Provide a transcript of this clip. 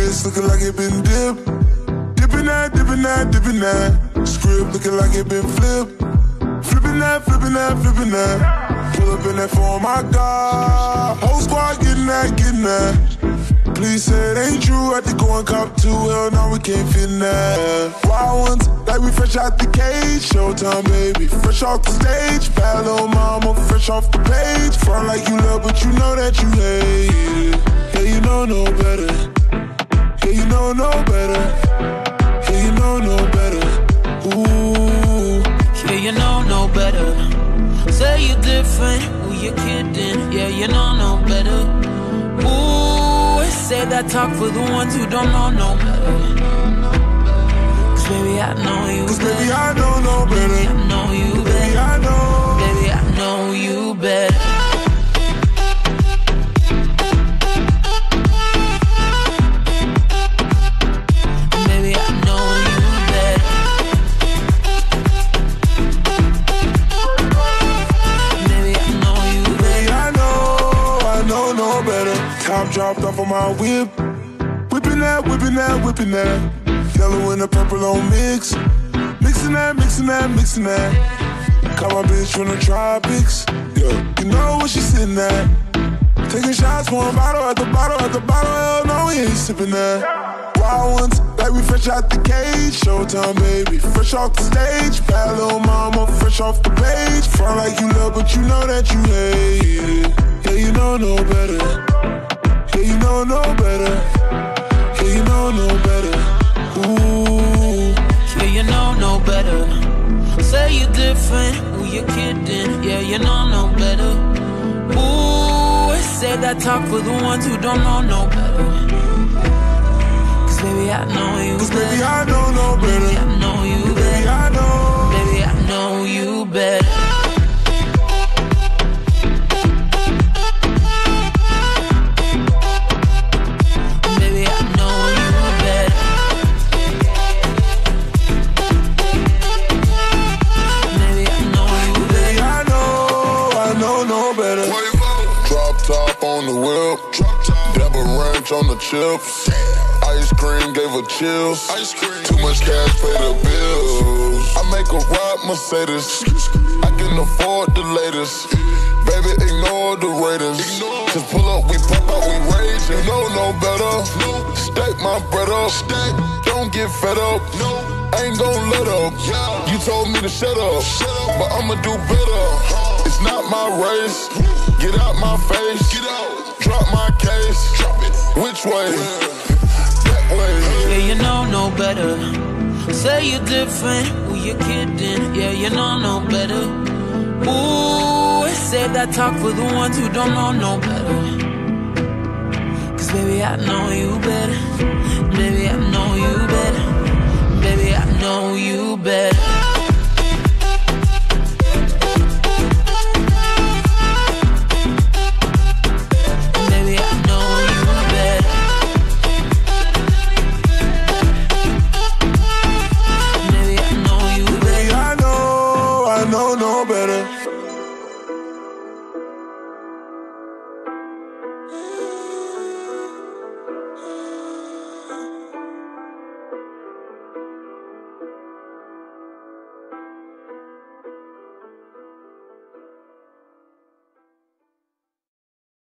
wrist looking like it been dipped. Dipping that, dipping that, dipping that. Script looking like it been flipped. Flipping that, flipping that, flipping that. Pull up in that phone, my God. Whole squad getting that, getting that. Please say it ain't true, I had to go and cop two. Hell no, we can't fit in that. Wild ones, like we fresh out the cage. Showtime, baby, fresh off the stage. Bad little mama, fresh off the page. Front like you love, but you know that you hate it. Yeah, you know no better. Yeah, you know no better. Yeah, you know no better. Ooh. Yeah, you know no better. Say you're different, who you kidding? Yeah, you know no better. Ooh, say that talk for the ones who don't know no better. Cause baby, I know you better. Baby, I know no better. Baby, I know you better. Baby, I know. Baby, I know you better. Top dropped off on my whip. Whipping that, whipping that, whipping that. Yellow and the purple on mix. Mixing that, mixing that, mixing that. Call my bitch from the tropics. Yeah, you know where she sitting at. Taking shots, one bottle at the bottle at the bottle. Hell no, we ain't sipping that. Wild ones, like we fresh out the cage. Showtime, baby, fresh off the stage. Bad little mama, fresh off the page. Front like you love, but you know that you hate it. Yeah, you know no better. Yeah, you know no better. Yeah, you know no better. Ooh. Yeah, you know no better. Say you're different, who you kidding? Yeah, you know no better. Ooh, say that talk for the ones who don't know no better. Cause baby, I know you better. Baby, I know no better. Baby, I know you better. Baby, I know. Baby, I know you better. On the whip, double ranch on the chips. Ice cream gave her chills. Too much cash pay the bills. I make a ride Mercedes. I can afford the latest. Baby, ignore the ratings. Just pull up, we pop out, we rage. You know no better. Stack my bread up. Don't get fed up. Ain't gon' let up. You told me to shut up, but I'ma do better. It's not my race. Get out my face. Get out. Drop my case. Drop it. Which way? That way. Yeah, you know no better. Say you're different. Who you kidding? Yeah, you know no better. Ooh, save that talk for the ones who don't know no better. Cause baby, I know you better. Baby, I know you better. Baby, I know you better.